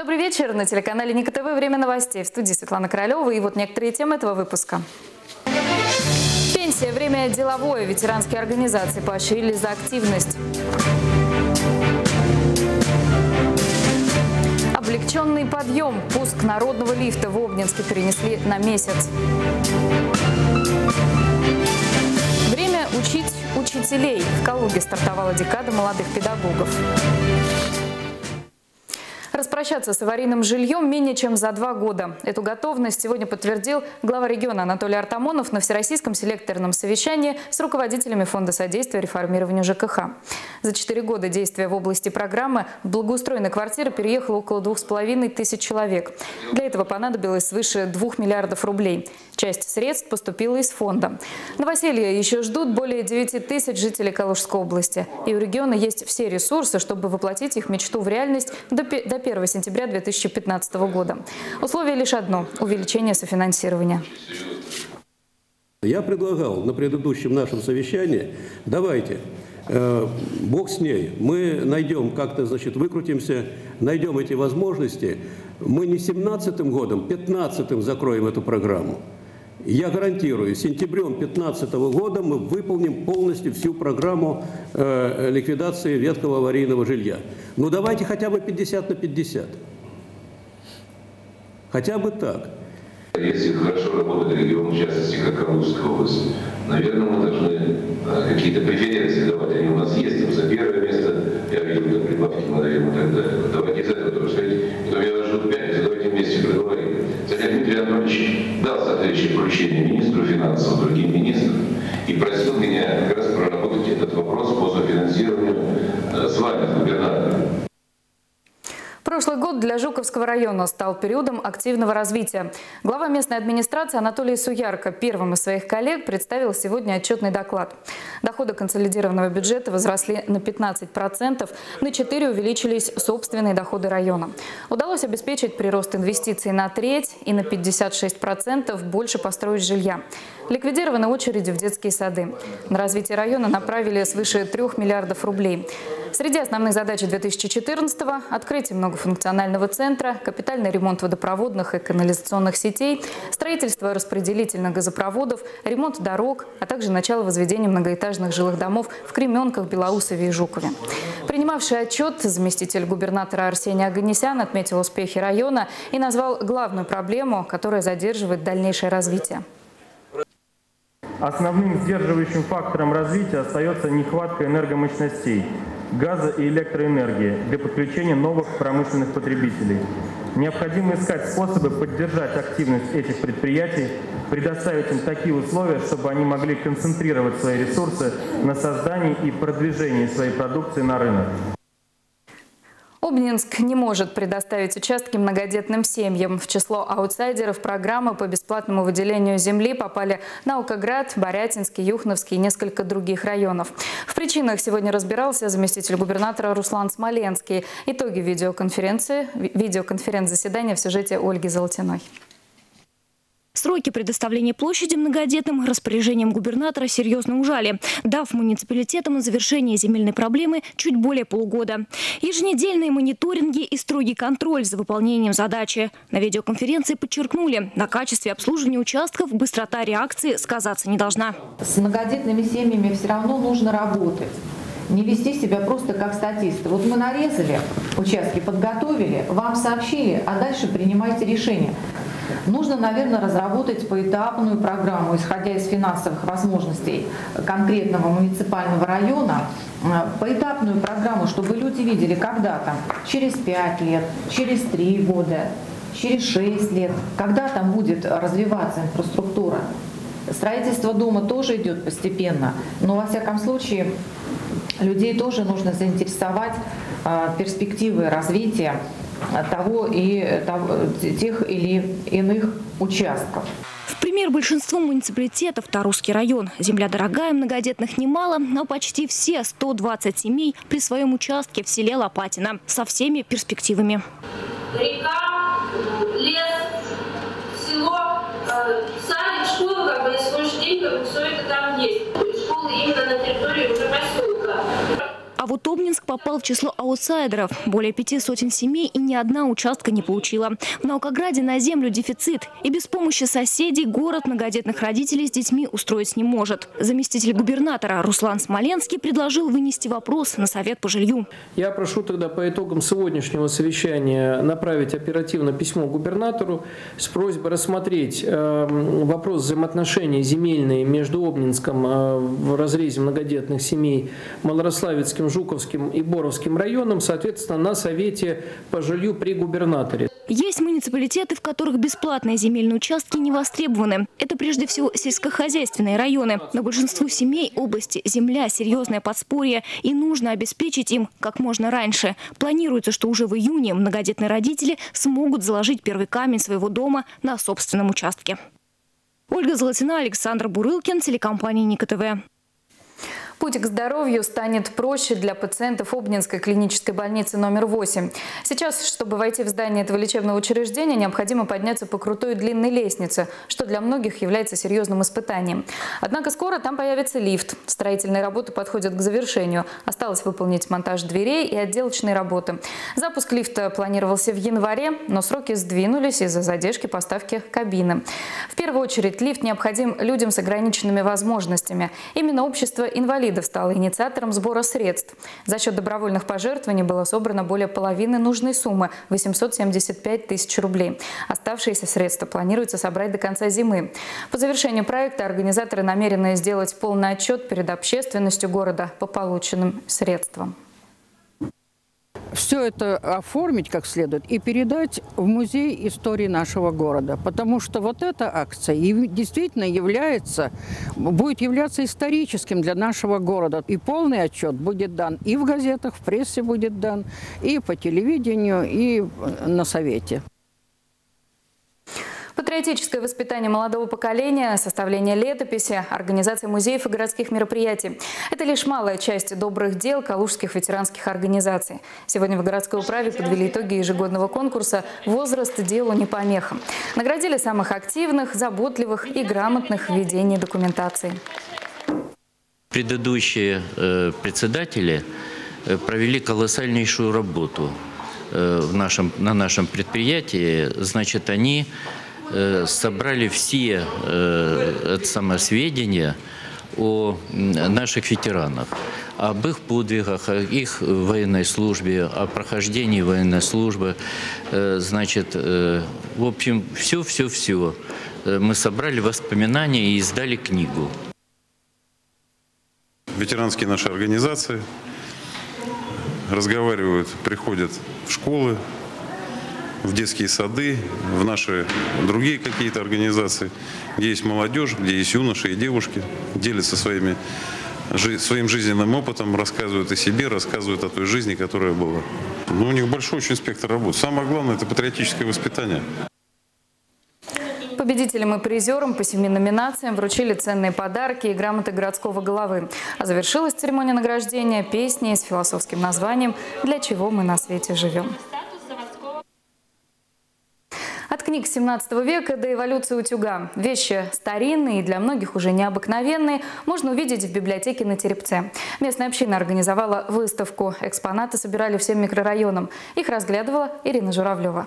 Добрый вечер. На телеканале Ника ТВ «Время новостей». В студии Светлана Королева. И вот некоторые темы этого выпуска. Пенсия. Время деловое. Ветеранские организации поощрили за активность. Облегченный подъем. Пуск народного лифта в Обнинске перенесли на месяц. Время учить учителей. В Калуге стартовала декада молодых педагогов. Распрощаться с аварийным жильем менее чем за 2 года. Эту готовность сегодня подтвердил глава региона Анатолий Артамонов на Всероссийском селекторном совещании с руководителями Фонда содействия реформированию ЖКХ. За 4 года действия в области программы в благоустроенные квартиры переехало около 2500 человек. Для этого понадобилось свыше 2 миллиардов рублей. Часть средств поступила из фонда. Новоселье еще ждут более 9000 жителей Калужской области. И у региона есть все ресурсы, чтобы воплотить их мечту в реальность до 1 сентября 2015 года. Условие лишь одно – увеличение софинансирования. Я предлагал на предыдущем нашем совещании, давайте, бог с ней, мы найдем как-то, выкрутимся, найдем эти возможности. Мы не 17-м годом, 15-м закроем эту программу. Я гарантирую, сентябрем 2015 года мы выполним полностью всю программу ликвидации ветхого аварийного жилья. Ну давайте хотя бы 50 на 50. Хотя бы так. Если хорошо работает регион, в частности, как Калужская область, наверное, мы должны какие-то преференции давать. Они у нас есть. Там, за первое место, я видел, там, прибавки мы даем и так далее. Давайте из этого тоже сказать. Потом я жду пятницу, давайте вместе проговорим. Кстати, Дмитрий Анатольевич дал соответствующее поручение министру финансов, другим министрам, и просил меня как раз проработать этот вопрос по софинансированию с вами, губернатором. Прошлый год для Жуковского района стал периодом активного развития. Глава местной администрации Анатолий Суярко первым из своих коллег представил сегодня отчетный доклад. Доходы консолидированного бюджета возросли на 15%, на 4% увеличились собственные доходы района. Удалось обеспечить прирост инвестиций на 1/3 и на 56% больше построить жилья. Ликвидированы очереди в детские сады. На развитие района направили свыше 3 миллиардов рублей. Среди основных задач 2014-го – открытие многофункционального центра, капитальный ремонт водопроводных и канализационных сетей, строительство распределительных газопроводов, ремонт дорог, а также начало возведения многоэтажных жилых домов в Кременках, Белоусове и Жукове. Принимавший отчет заместитель губернатора Арсений Оганесян отметил успехи района и назвал главную проблему, которая задерживает дальнейшее развитие. Основным сдерживающим фактором развития остается нехватка энергомощностей, газа и электроэнергии для подключения новых промышленных потребителей. Необходимо искать способы поддержать активность этих предприятий, предоставить им такие условия, чтобы они могли концентрировать свои ресурсы на создании и продвижении своей продукции на рынок. Обнинск не может предоставить участки многодетным семьям. В число аутсайдеров программы по бесплатному выделению земли попали Наукоград, Борятинский, Юхновский и несколько других районов. В причинах сегодня разбирался заместитель губернатора Руслан Смоленский. Итоги видеоконференц-заседания в сюжете Ольги Золотиной. Сроки предоставления площади многодетным распоряжением губернатора серьезно ужали, дав муниципалитетам на завершение земельной проблемы чуть более полугода. Еженедельные мониторинги и строгий контроль за выполнением задачи. На видеоконференции подчеркнули, на качестве обслуживания участков быстрота реакции сказаться не должна. С многодетными семьями все равно нужно работать. Не вести себя просто как статисты. Вот мы нарезали участки, подготовили, вам сообщили, а дальше принимайте решение. Нужно, наверное, разработать поэтапную программу, исходя из финансовых возможностей конкретного муниципального района, поэтапную программу, чтобы люди видели, когда там через 5 лет, через 3 года, через 6 лет, когда там будет развиваться инфраструктура. Строительство дома тоже идет постепенно, но во всяком случае людей тоже нужно заинтересовать перспективы развития тех или иных участков. В пример большинству муниципалитетов Тарусский район. Земля дорогая, многодетных немало, но почти все 120 семей при своем участке в селе Лопатино со всеми перспективами. Река, лес, село, садик, школа, на сегодняшний день все это там есть. Школы именно на территории уже поселка. А вот Обнинск попал в число аутсайдеров. Более 5 сотен семей и ни одна участка не получила. В Наукограде на землю дефицит. И без помощи соседей город многодетных родителей с детьми устроить не может. Заместитель губернатора Руслан Смоленский предложил вынести вопрос на Совет по жилью. Я прошу тогда по итогам сегодняшнего совещания направить оперативно письмо губернатору с просьбой рассмотреть вопрос взаимоотношений земельные между Обнинском в разрезе многодетных семей, Малорославецким, Жуковским и Боровским районом, соответственно, на Совете по жилью при губернаторе. Есть муниципалитеты, в которых бесплатные земельные участки не востребованы. Это прежде всего сельскохозяйственные районы. Но большинству семей области земля – серьезное подспорье, и нужно обеспечить им как можно раньше. Планируется, что уже в июне многодетные родители смогут заложить первый камень своего дома на собственном участке. Ольга Золотина, Александр Бурылкин, телекомпания Ника ТВ. Путь к здоровью станет проще для пациентов Обнинской клинической больницы номер 8. Сейчас, чтобы войти в здание этого лечебного учреждения, необходимо подняться по крутой длинной лестнице, что для многих является серьезным испытанием. Однако скоро там появится лифт. Строительные работы подходят к завершению. Осталось выполнить монтаж дверей и отделочные работы. Запуск лифта планировался в январе, но сроки сдвинулись из-за задержки поставки кабины. В первую очередь лифт необходим людям с ограниченными возможностями. Именно общество инвалидов стало инициатором сбора средств. За счет добровольных пожертвований было собрано более половины нужной суммы – 875 тысяч рублей. Оставшиеся средства планируется собрать до конца зимы. По завершению проекта организаторы намерены сделать полный отчет перед общественностью города по полученным средствам. Все это оформить как следует и передать в Музей истории нашего города. Потому что вот эта акция действительно будет являться историческим для нашего города. И полный отчет будет дан и в газетах, в прессе будет дан, и по телевидению, и на Совете. Патриотическое воспитание молодого поколения, составление летописи, организация музеев и городских мероприятий – это лишь малая часть добрых дел калужских ветеранских организаций. Сегодня в городской управе подвели итоги ежегодного конкурса «Возраст делу не помеха». Наградили самых активных, заботливых и грамотных в ведении документации. Предыдущие председатели провели колоссальнейшую работу на нашем предприятии. Значит, они собрали все сведения о наших ветеранах, об их подвигах, о их военной службе, о прохождении военной службы. Значит, в общем, все мы собрали воспоминания и издали книгу. Ветеранские наши организации разговаривают, приходят в школы, в детские сады, в наши другие какие-то организации, где есть молодежь, где есть юноши и девушки, делятся своим жизненным опытом, рассказывают о себе, рассказывают о той жизни, которая была. Но у них большой очень спектр работ. Самое главное – это патриотическое воспитание. Победителям и призерам по 7 номинациям вручили ценные подарки и грамоты городского головы. А завершилась церемония награждения песней с философским названием «Для чего мы на свете живем». От книг 17 века до эволюции утюга. Вещи старинные и для многих уже необыкновенные можно увидеть в библиотеке на Теребце. Местная община организовала выставку. Экспонаты собирали всем микрорайонам. Их разглядывала Ирина Журавлева.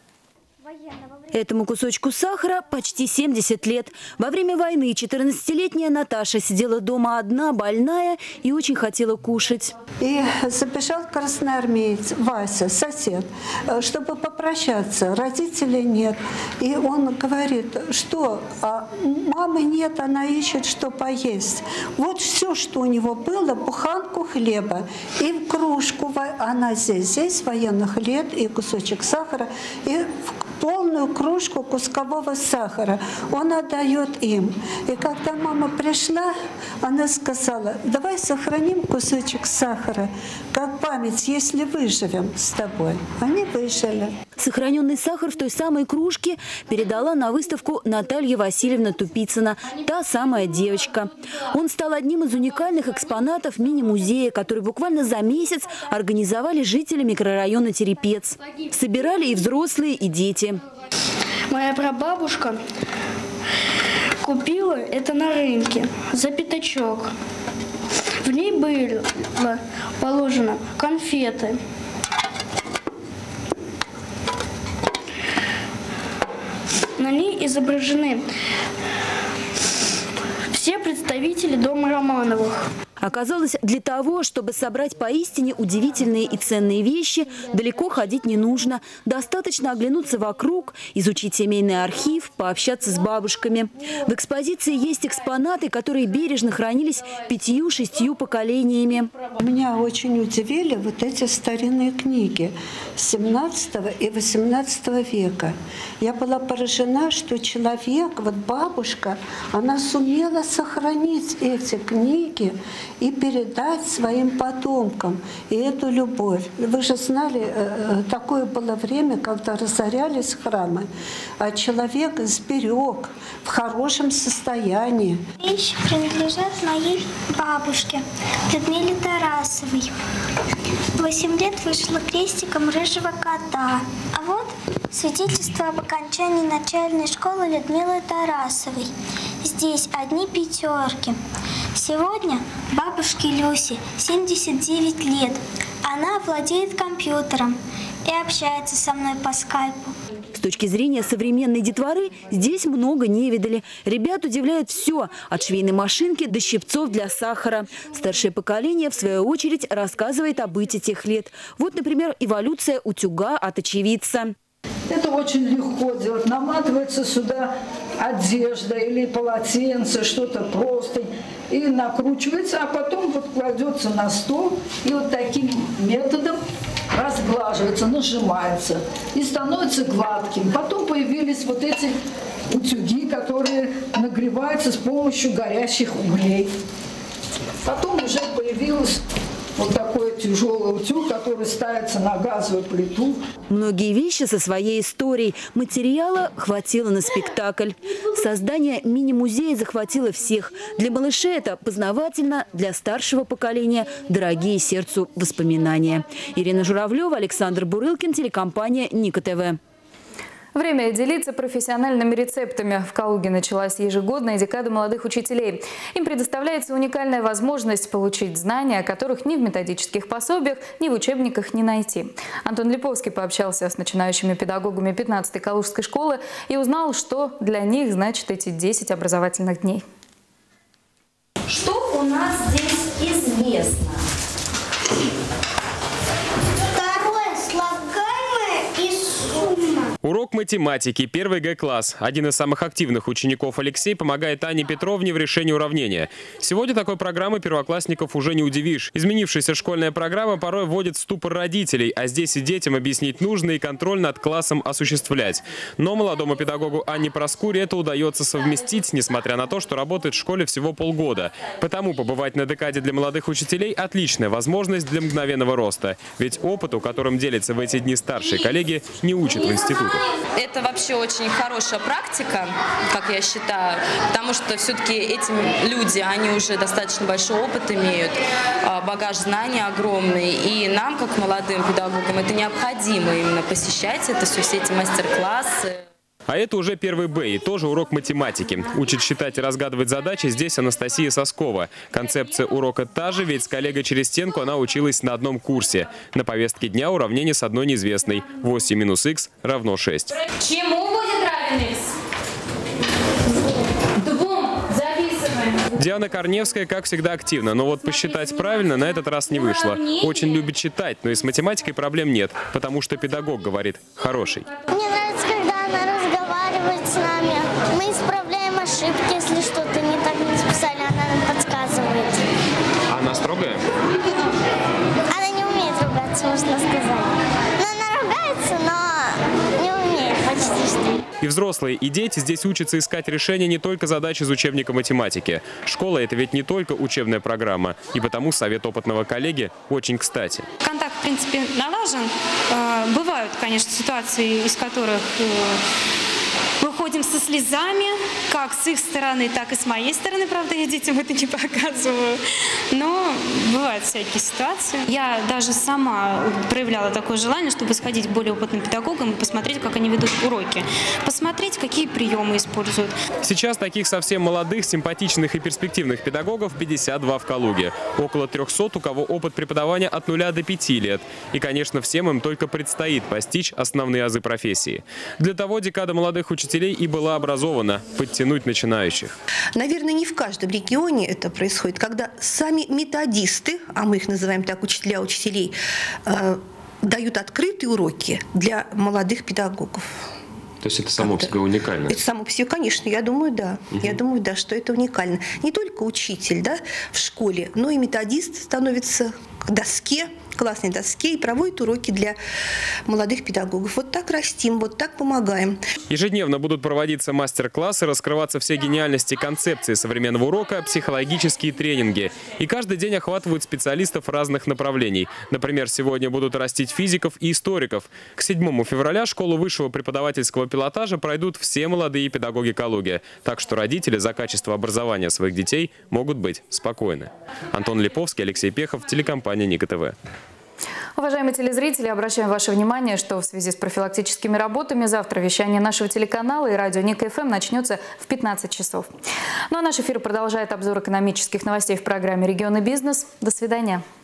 Этому кусочку сахара почти 70 лет. Во время войны 14-летняя Наташа сидела дома одна, больная, и очень хотела кушать. И забежал красноармеец Вася, сосед, чтобы попрощаться. Родителей нет. И он говорит, что мамы нет, она ищет, что поесть. Вот все, что у него было, буханку хлеба и кружку, она здесь военный хлеб и кусочек сахара, и полную кружку кускового сахара. Он отдает им. И когда мама пришла, она сказала, давай сохраним кусочек сахара, как память, если выживем с тобой. Они выжили. Сохраненный сахар в той самой кружке передала на выставку Наталья Васильевна Тупицына, та самая девочка. Он стал одним из уникальных экспонатов мини-музея, который буквально за месяц организовали жители микрорайона Терепец. Собирали и взрослые, и дети. Моя прабабушка купила это на рынке за пятачок. В ней было положено конфеты. На ней изображены все представители дома Романовых. Оказалось, для того, чтобы собрать поистине удивительные и ценные вещи, далеко ходить не нужно. Достаточно оглянуться вокруг, изучить семейный архив, пообщаться с бабушками. В экспозиции есть экспонаты, которые бережно хранились 5-6 поколениями. Меня очень удивили вот эти старинные книги 17 и 18 века. Я была поражена, что человек, вот бабушка, она сумела сохранить эти книги и передать своим потомкам и эту любовь. Вы же знали, такое было время, когда разорялись храмы, а человек сберег в хорошем состоянии. Вещи принадлежат моей бабушке Людмиле Тарасовой. 8 лет вышла крестиком рыжего кота. А вот свидетельство об окончании начальной школы Людмилы Тарасовой. Здесь одни 5. Сегодня бабушке Люсе 79 лет. Она владеет компьютером и общается со мной по скайпу. С точки зрения современной детворы здесь много не видали. Ребят удивляет все, от швейной машинки до щипцов для сахара. Старшее поколение, в свою очередь, рассказывает о быте тех лет. Вот, например, эволюция утюга от очевидца. Это очень легко делать. Наматывается сюда одежда или полотенце, что-то простынь, и накручивается, а потом вот кладется на стол и вот таким методом разглаживается, нажимается и становится гладким. Потом появились вот эти утюги, которые нагреваются с помощью горящих углей. Потом уже появилось вот такой тяжелый утюг, который ставится на газовую плиту. Многие вещи со своей историей. Материала хватило на спектакль. Создание мини-музея захватило всех. Для малышей это познавательно, для старшего поколения дорогие сердцу воспоминания. Ирина Журавлева, Александр Бурылкин, телекомпания Ника ТВ. Время делиться профессиональными рецептами. В Калуге началась ежегодная декада молодых учителей. Им предоставляется уникальная возможность получить знания, которых ни в методических пособиях, ни в учебниках не найти. Антон Липовский пообщался с начинающими педагогами 15-й Калужской школы и узнал, что для них значит эти 10 образовательных дней. Что у нас здесь известно? Урок математики, 1 Г-класс. Один из самых активных учеников Алексей помогает Ане Петровне в решении уравнения. Сегодня такой программы первоклассников уже не удивишь. Изменившаяся школьная программа порой вводит в ступор родителей, а здесь и детям объяснить нужно и контроль над классом осуществлять. Но молодому педагогу Анне Проскуре это удается совместить, несмотря на то, что работает в школе всего полгода. Потому побывать на декаде для молодых учителей – отличная возможность для мгновенного роста. Ведь опыту, которым делятся в эти дни старшие коллеги, не учат в институте. Это вообще очень хорошая практика, как я считаю, потому что все-таки эти люди, они уже достаточно большой опыт имеют, багаж знаний огромный, и нам, как молодым педагогам, это необходимо именно посещать это все эти мастер-классы. А это уже 1 Б и тоже урок математики. Учит считать и разгадывать задачи здесь Анастасия Соскова. Концепция урока та же, ведь с коллегой через стенку она училась на одном курсе. На повестке дня уравнение с одной неизвестной. 8 минус х равно 6. Чему будет равен х? 2. Записываем. Диана Корневская, как всегда, активна, но вот посчитать правильно на этот раз не вышло. Очень любит читать, но и с математикой проблем нет, потому что педагог говорит «хороший». Мне нравится, когда она разговаривает с нами. Мы исправляем ошибки, если что-то не так не записали, она нам подсказывает. Она строгая? Она не умеет ругаться, можно сказать. Но она ругается, но не умеет почти что. И взрослые, и дети здесь учатся искать решения не только задач из учебника математики. Школа – это ведь не только учебная программа, и потому совет опытного коллеги очень кстати. Контакт, в принципе, налажен. Бывают, конечно, ситуации, из которых выходим со слезами, как с их стороны, так и с моей стороны. Правда, я детям это не показываю. Но бывают всякие ситуации. Я даже сама проявляла такое желание, чтобы сходить к более опытным педагогам и посмотреть, как они ведут уроки. Посмотреть, какие приемы используют. Сейчас таких совсем молодых, симпатичных и перспективных педагогов 52 в Калуге. Около 300, у кого опыт преподавания от 0 до 5 лет. И, конечно, всем им только предстоит постичь основные азы профессии. Для того декада молодых учителей и была образована – подтянуть начинающих. Наверное, не в каждом регионе это происходит, когда сами методисты, а мы их называем так, учителя учителей, дают открытые уроки для молодых педагогов. То есть это само по себе уникально? Это само по себе, конечно, я думаю, да. Я думаю, да, что это уникально. Не только учитель, да, в школе, но и методист становится к доске, классной доске, и проводит уроки для молодых педагогов. Вот так растим, вот так помогаем. Ежедневно будут проводиться мастер-классы, раскрываться все гениальности концепции современного урока, психологические тренинги. И каждый день охватывают специалистов разных направлений. Например, сегодня будут растить физиков и историков. К 7 февраля школу высшего преподавательского пилотажа пройдут все молодые педагоги Калуги. Так что родители за качество образования своих детей могут быть спокойны. Антон Липовский, Алексей Пехов, телекомпания Ника ТВ. Уважаемые телезрители, обращаем ваше внимание, что в связи с профилактическими работами завтра вещание нашего телеканала и радио Ника ФМ начнется в 15 часов. Ну а наш эфир продолжает обзор экономических новостей в программе «Регион и бизнес». До свидания.